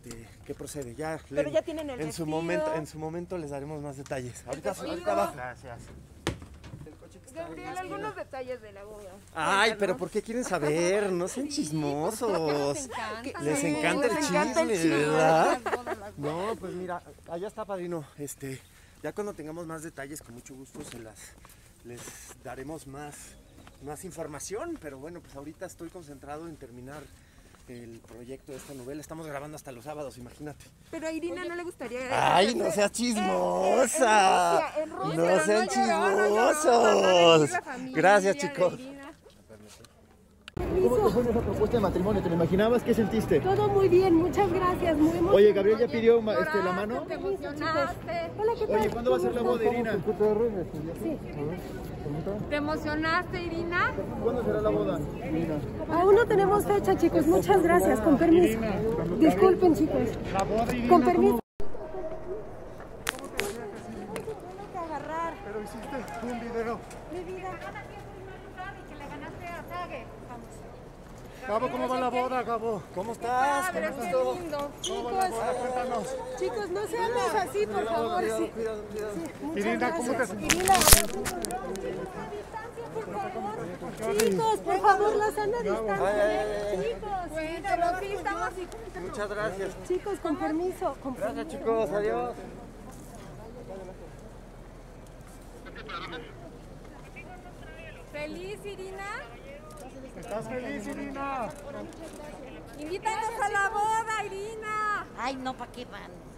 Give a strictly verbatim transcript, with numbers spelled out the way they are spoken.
este, ¿qué procede? Ya, Pero le, ya tienen el en vestido. su momento, en su momento les daremos más detalles. Ahorita, ahorita abajo. Gracias. Gabriel, algunos detalles de la boda. Ay, pero ¿por qué quieren saber? No sean chismosos. Les encanta. Les Sí, encanta el les encanta el chisme, chisme. ¿verdad? Las bodas, las No, pues mira, allá está, padrino. Este, ya cuando tengamos más detalles, con mucho gusto se las les daremos más, más información. Pero bueno, pues ahorita estoy concentrado en terminar el proyecto de esta novela. Estamos grabando hasta los sábados, imagínate. Pero a Irina no le gustaría... Ay, no seas chismosa. En Rusia, en Rusia, No pero sean no lloró, no lloró, va a venir chismosos. la familia Gracias, de chicos. Irina. ¿Cómo te fue en esa propuesta de matrimonio? ¿Te lo imaginabas? ¿Qué sentiste? Todo muy bien, muchas gracias. Muy emocionante. Oye, Gabriel ya pidió ma- este, la mano. Te emocionaste. Hola, ¿qué tal? Oye, ¿cuándo va a ser la boda, Irina? ¿Te emocionaste, Irina? ¿Cuándo será la boda? Aún no tenemos fecha, chicos. Muchas gracias. Con permiso. Disculpen, chicos. Con permiso. Pero hiciste un video. Mi vida. Gabo, ¿cómo va la boda, Gabo? ¿Cómo estás? ¿Cómo estás todo? ¿Cómo va la boda? Cuéntanos. Chicos, no seamos así, por favor. Cuidado, Sí. cuidado, cuidado. Irina, ¿cómo te Irina, por favor. Chicos, por favor, la sana distancia. Ay, ay, ay, ay. Chicos, Pero sí, estamos así. Muchas gracias. chicos, con permiso. Con Gracias, permiso. chicos. Adiós. ¿Feliz, Irina? ¿Estás feliz, Irina? Invítanos a la boda, Irina. Ay, no, ¿para qué van?